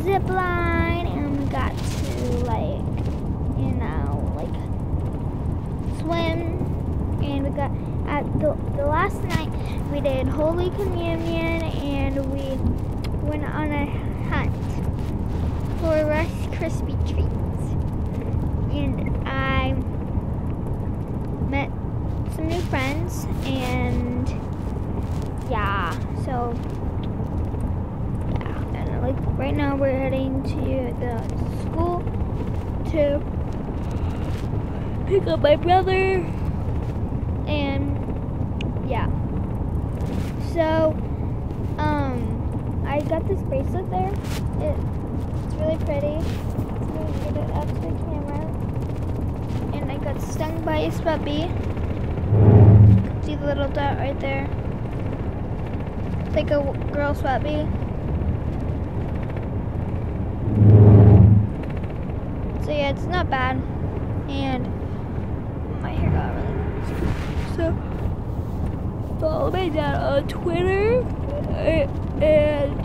zip line, and we got to like swim, and we got at the last night we did Holy Communion, and we went on a hunt for Rice Krispie treats, and I met some new friends, and yeah, so yeah, and like right now we're heading to the school to pick up my brother, and yeah, so I got this bracelet there. It's really pretty. I'm gonna get it up to the camera, and I got stung by a sweat bee. See the little dot right there? It's like a girl sweat bee. So yeah, it's not bad, and my hair got really loose. So follow my dad on Twitter, and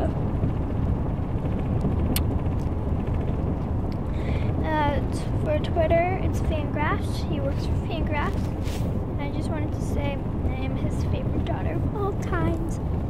for Twitter, it's Fangraphs. He works for Fangraphs, and I just wanted to say I am his favorite daughter of all times.